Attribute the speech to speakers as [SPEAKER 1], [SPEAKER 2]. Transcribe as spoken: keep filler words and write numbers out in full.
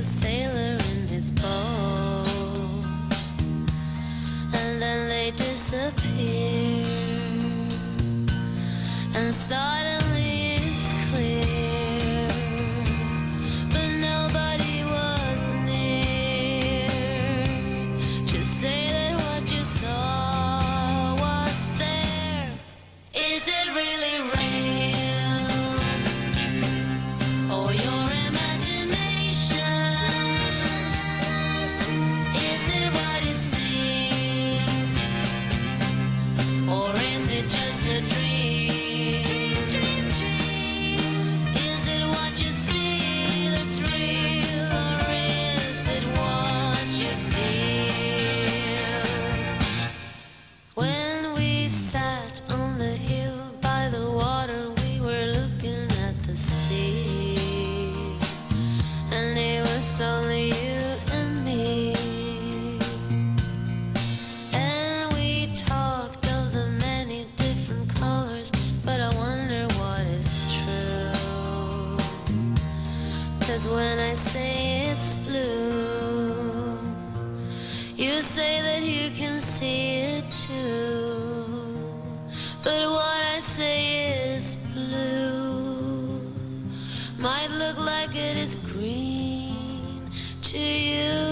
[SPEAKER 1] a sailor in his boat, and then they disappear, and suddenly it's clear, but nobody was near to say that what you saw was there. Is it really real? Or your imagination? Is it what it seems? Or is it just a dream? Is it what you see that's real? Or is it what you feel? When we sat on the hill by the water, we were looking at the sea, and it was only you and me. And we talked of the many different colors, but I wonder what is true. 'Cause when I say it's blue, you say that you can see it too. But what I say is blue might look like it is green to you.